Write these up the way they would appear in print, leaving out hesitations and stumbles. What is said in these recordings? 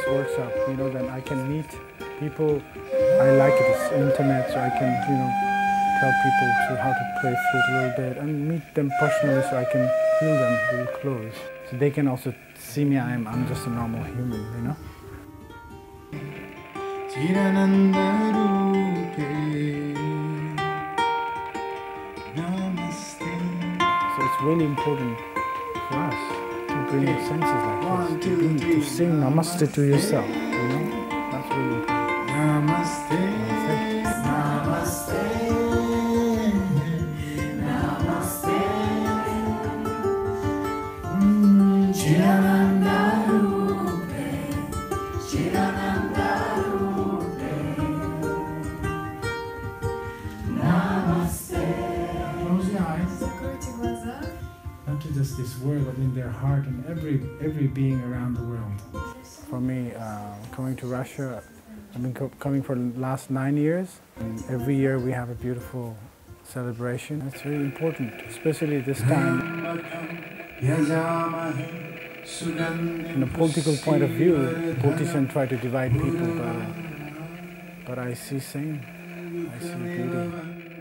workshop, then I can meet people. I like it, it's internet, so I can, tell people how to play flute a little bit and meet them personally so I can feel them real close. So they can also see me, I'm just a normal human, So it's really important for us to bring the senses like this, to sing Namaste to yourself, That's really important. Namaste, Namaste, Namaste, Chirananda Rupe, Chirananda Rupe, Namaste. Close your eyes. Not to just this world, but in their heart and every being around the world. For me, coming to Russia, I've been coming for the last 9 years. And every year we have a beautiful celebration. It's very important, especially this time. From a political point of view, politicians try to divide people, but I see same. I see beauty.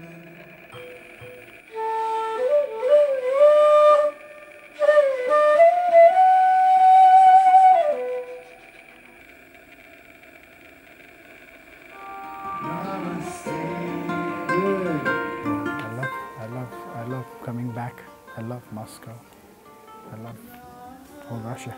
I love coming back. I love Moscow. I love whole Russia.